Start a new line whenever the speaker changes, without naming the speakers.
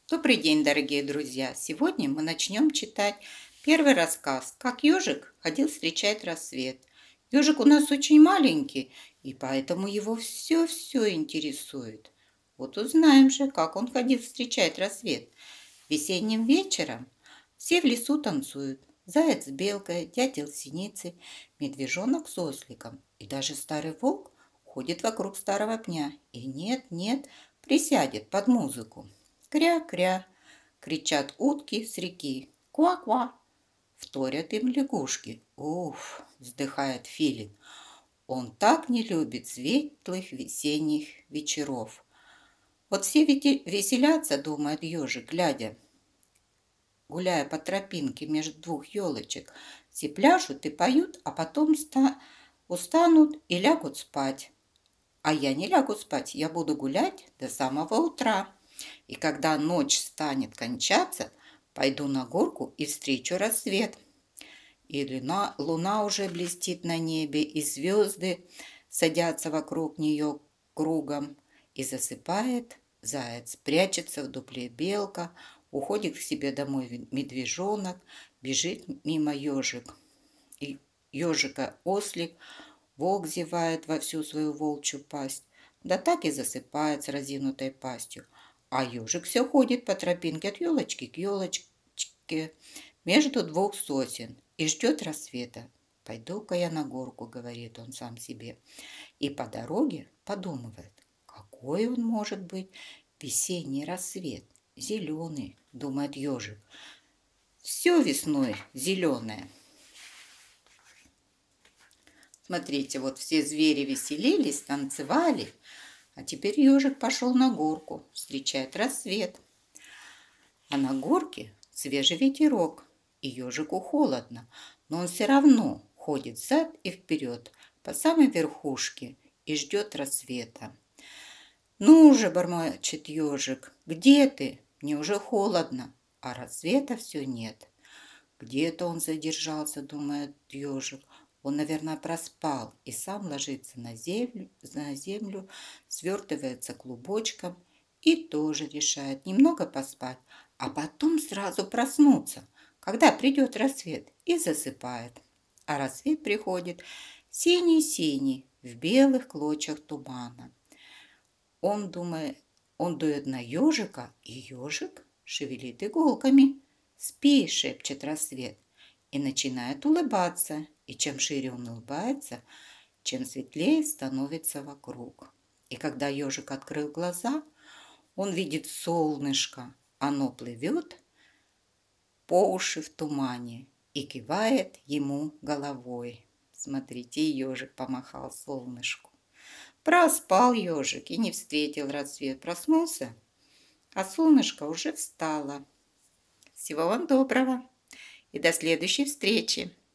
Добрый день, дорогие друзья! Сегодня мы начнем читать первый рассказ «Как ежик ходил встречать рассвет». Ежик у нас очень маленький, и поэтому его все интересует. Вот узнаем же, как он ходил встречать рассвет. Весенним вечером все в лесу танцуют. Заяц с белкой, дятел с синицей, медвежонок с осликом. И даже старый волк ходит вокруг старого пня и нет-нет присядет под музыку. Кря-кря, кричат утки с реки. Ква-ква, вторят им лягушки. Уф, вздыхает филин. Он так не любит светлых весенних вечеров. Вот все веселятся, думает ежик, гуляя по тропинке между двух елочек. Все пляшут и поют, а потом устанут и лягут спать. А я не лягу спать, я буду гулять до самого утра. И когда ночь станет кончаться, пойду на горку и встречу рассвет. И луна уже блестит на небе, и звезды садятся вокруг нее кругом. И засыпает заяц, прячется в дупле белка, уходит к себе домой медвежонок, бежит мимо ежик. И ежика ослик, волк зевает во всю свою волчью пасть, да так и засыпает с разинутой пастью. А ежик все ходит по тропинке от елочки к елочке между двух сосен и ждет рассвета. «Пойду-ка я на горку», — говорит он сам себе. И по дороге подумывает, какой он может быть весенний рассвет. Зеленый, думает ежик. Все весной зеленое. Смотрите, вот все звери веселились, танцевали, а теперь ежик пошел на горку встречать рассвет. А на горке свежий ветерок, и ежику холодно, но он все равно ходит взад и вперед по самой верхушке и ждет рассвета. «Ну же, — бормочет ежик, — где ты? Мне уже холодно, а рассвета все нет». Где-то он задержался, думает ежик. Он, наверное, проспал и сам ложится на землю, свертывается клубочком и тоже решает немного поспать, а потом сразу проснуться, когда придет рассвет, и засыпает. А рассвет приходит синий-синий в белых клочьях тумана. Он дует на ежика, и ежик шевелит иголками. «Спи!» — шепчет рассвет и начинает улыбаться. И чем шире он улыбается, чем светлее становится вокруг. И когда ежик открыл глаза, он видит солнышко. Оно плывет по уши в тумане и кивает ему головой. Смотрите, ежик помахал солнышку. Проспал ежик и не встретил рассвет. Проснулся, а солнышко уже встало. Всего вам доброго и до следующей встречи!